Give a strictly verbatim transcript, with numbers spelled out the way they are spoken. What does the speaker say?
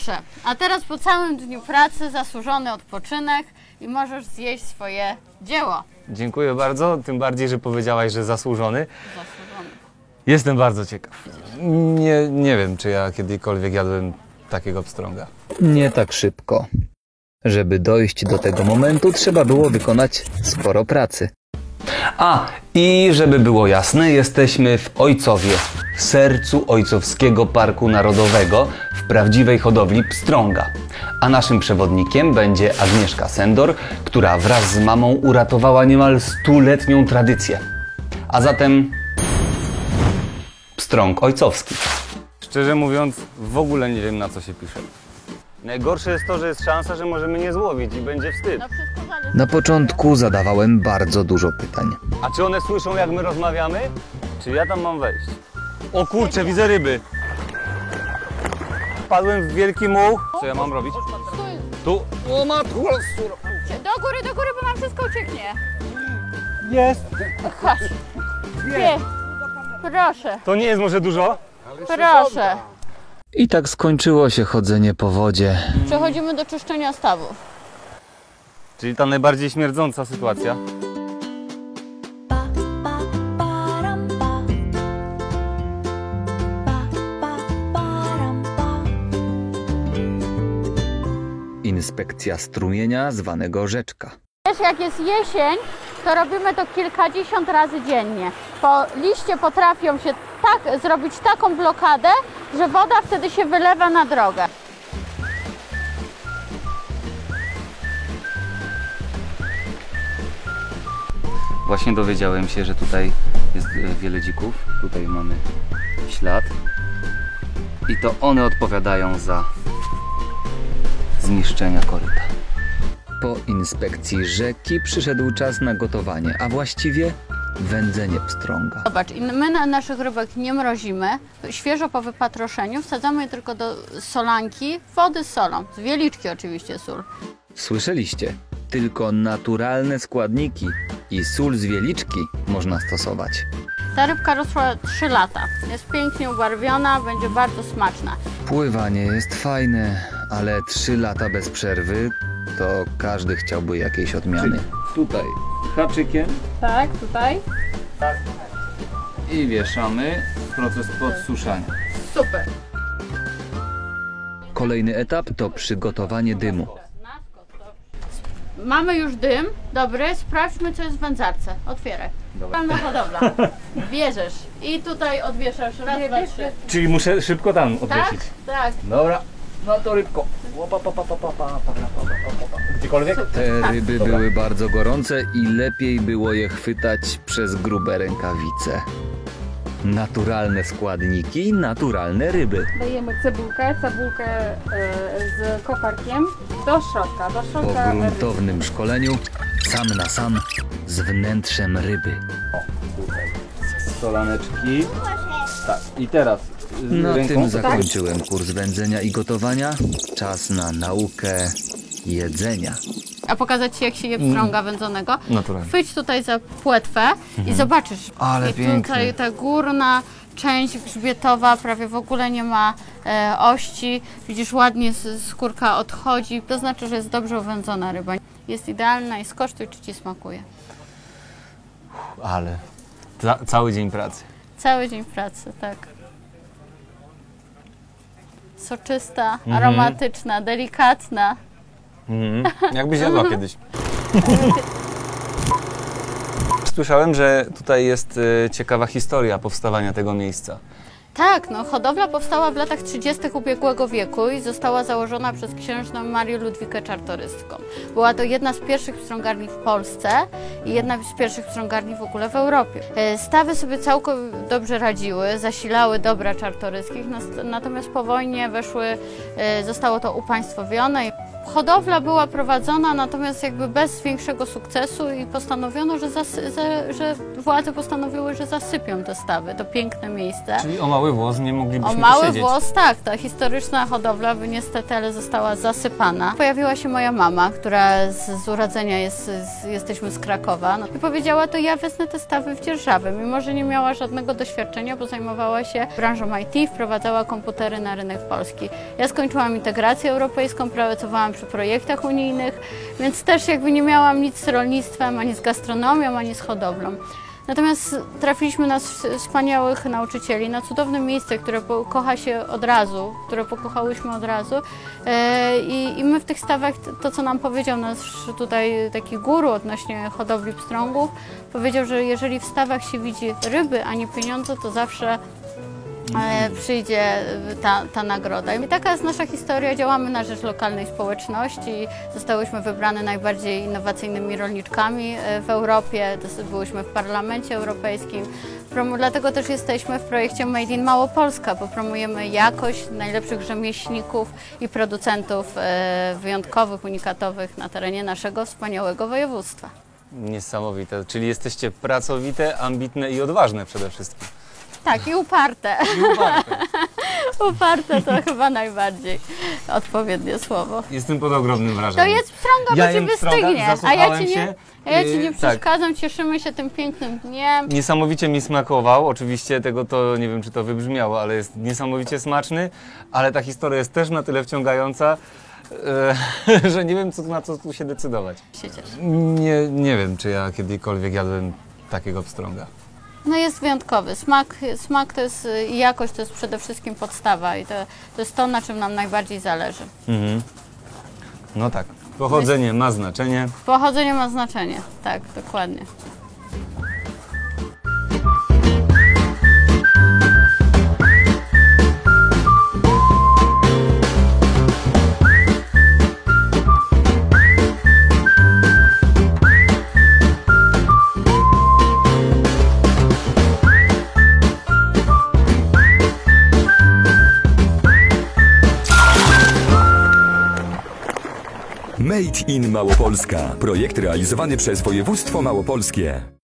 Proszę, a teraz po całym dniu pracy zasłużony odpoczynek i możesz zjeść swoje dzieło. Dziękuję bardzo, tym bardziej, że powiedziałaś, że zasłużony. Zasłużony. Jestem bardzo ciekaw. Nie, nie wiem, czy ja kiedykolwiek jadłem takiego pstrąga. Nie tak szybko. Żeby dojść do tego momentu, trzeba było wykonać sporo pracy. A, i żeby było jasne, jesteśmy w Ojcowie, w sercu Ojcowskiego Parku Narodowego, w prawdziwej hodowli pstrąga. A naszym przewodnikiem będzie Agnieszka Sendor, która wraz z mamą uratowała niemal stuletnią tradycję. A zatem pstrąg ojcowski. Szczerze mówiąc, w ogóle nie wiem, na co się pisze. Najgorsze jest to, że jest szansa, że możemy nie złowić i będzie wstyd. No wszystko zależy. Na początku zadawałem bardzo dużo pytań. A czy one słyszą, jak my rozmawiamy? Czy ja tam mam wejść? O kurczę, widzę ryby. Wpadłem w wielki muł. Co ja mam robić? Stój. Tu. O matko. Do góry, do góry, bo nam wszystko ucieknie. Jest. Chodź. Nie. Proszę, To nie jest może dużo? proszę. I tak skończyło się chodzenie po wodzie. Przechodzimy do czyszczenia stawów. Czyli ta najbardziej śmierdząca sytuacja. Inspekcja strumienia zwanego rzeczka. Wiesz, jak jest jesień, to robimy to kilkadziesiąt razy dziennie. Bo liście potrafią się tak zrobić taką blokadę, że woda wtedy się wylewa na drogę. Właśnie dowiedziałem się, że tutaj jest wiele dzików. Tutaj mamy ślad. I to one odpowiadają za zniszczenia koryta. Po inspekcji rzeki przyszedł czas na gotowanie, a właściwie wędzenie pstrąga. Zobacz, my na naszych rybek nie mrozimy. Świeżo po wypatroszeniu wsadzamy je tylko do solanki, wody z solą. Z wieliczki oczywiście sól. Słyszeliście? Tylko naturalne składniki i sól z wieliczki można stosować. Ta rybka rosła trzy lata. Jest pięknie ubarwiona, będzie bardzo smaczna. Pływanie jest fajne, ale trzy lata bez przerwy to każdy chciałby jakiejś odmiany. Tutaj haczykiem Tak, tutaj. i wieszamy proces podsuszania. Super. Kolejny etap to przygotowanie dymu. Mamy już dym. Dobry, sprawdźmy, co jest w wędzarce. Otwieraj. Pełna hodowla. Bierzesz i tutaj odwieszasz raz, dwa, trzy. Czyli muszę szybko tam Tak, odwiesić. tak. Dobra, no to rybko. Gdziekolwiek? Te ryby były bardzo gorące i lepiej było je chwytać przez grube rękawice. Naturalne składniki, naturalne ryby. Dajemy cebulkę, cebulkę e, z koparkiem do środka, do Po środka ryby. gruntownym szkoleniu sam na sam z wnętrzem ryby. Solaneczki. Tak, i teraz z Na ręką. tym zakończyłem kurs wędzenia i gotowania. Czas na naukę jedzenia. A pokazać Ci, jak się je pstrąga wędzonego? Naturalnie. Chwyć tutaj za płetwę i zobaczysz. Ale I pięknie. tutaj ta górna część grzbietowa prawie w ogóle nie ma e, ości. Widzisz, ładnie z- skórka odchodzi. To znaczy, że jest dobrze uwędzona ryba. Jest idealna i skosztuj, czy Ci smakuje. Ale ca cały dzień pracy. Cały dzień pracy, tak. Soczysta, aromatyczna, delikatna. Mhm. Jakbyś jadła kiedyś. Słyszałem, że tutaj jest y, ciekawa historia powstawania tego miejsca. Tak, no hodowla powstała w latach trzydziestych ubiegłego wieku i została założona przez księżną Marię Ludwikę Czartoryską. Była to jedna z pierwszych pstrągarni w Polsce i jedna z pierwszych pstrągarni w ogóle w Europie. E, Stawy sobie całkiem dobrze radziły, zasilały dobra Czartoryskich, nas- natomiast po wojnie weszły, e, zostało to upaństwowione i hodowla była prowadzona, natomiast jakby bez większego sukcesu i postanowiono, że, zasy, że, że władze postanowiły, że zasypią te stawy, to piękne miejsce. Czyli o mały włos nie moglibyśmy O mały posiedzieć. włos, tak, ta historyczna hodowla by niestety, ale została zasypana. Pojawiła się moja mama, która z, z urodzenia jest, z, jesteśmy z Krakowa, no, i powiedziała, to ja wezmę te stawy w dzierżawę, mimo że nie miała żadnego doświadczenia, bo zajmowała się branżą I T, wprowadzała komputery na rynek polski. Ja skończyłam integrację europejską, pracowałam przy projektach unijnych, więc też jakby nie miałam nic z rolnictwem, ani z gastronomią, ani z hodowlą. Natomiast trafiliśmy na wspaniałych nauczycieli, na cudowne miejsce, które kocha się od razu, które pokochałyśmy od razu. I, i my w tych stawach, to co nam powiedział nasz tutaj taki guru odnośnie hodowli pstrągów, powiedział, że jeżeli w stawach się widzi ryby, a nie pieniądze, to zawsze przyjdzie ta, ta nagroda. I taka jest nasza historia. Działamy na rzecz lokalnej społeczności. Zostałyśmy wybrane najbardziej innowacyjnymi rolniczkami w Europie. Byłyśmy w Parlamencie Europejskim. Dlatego też jesteśmy w projekcie Made in Małopolska, bo promujemy jakość najlepszych rzemieślników i producentów wyjątkowych, unikatowych na terenie naszego wspaniałego województwa. Niesamowite. Czyli jesteście pracowite, ambitne i odważne przede wszystkim. Tak, i uparte. I uparte. Uparte to chyba najbardziej odpowiednie słowo. Jestem pod ogromnym wrażeniem. To jest pstrąga, ja bo ci wystygnie, a ja ci nie, a ja ci nie przeszkadzam, tak. Cieszymy się tym pięknym dniem. Niesamowicie mi smakował, oczywiście tego to, nie wiem czy to wybrzmiało, ale jest niesamowicie smaczny, ale ta historia jest też na tyle wciągająca, e, że nie wiem co, na co tu się decydować. Się cieszę. Nie, nie wiem czy ja kiedykolwiek jadłem takiego pstrąga. No jest wyjątkowy. Smak, smak to jest i jakość to jest przede wszystkim podstawa i to, to jest to, na czym nam najbardziej zależy. Mhm. No tak. Pochodzenie ma znaczenie. Pochodzenie ma znaczenie, tak, dokładnie. Made in Małopolska. Projekt realizowany przez Województwo Małopolskie.